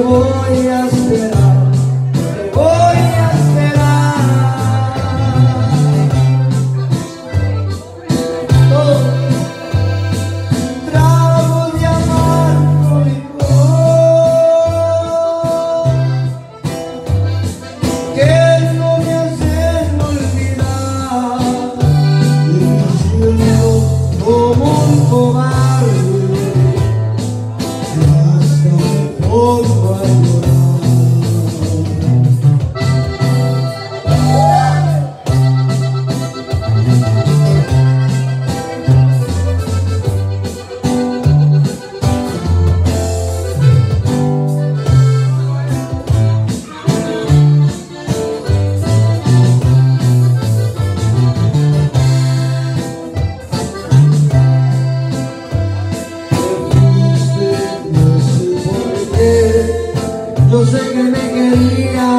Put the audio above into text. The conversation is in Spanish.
voy a esperar, te voy a esperar. Todos tragos de amargo licor que no me hacen olvidar. Y me siento como un cobarde que hasta me pongo a llorar. Yo sé que me querías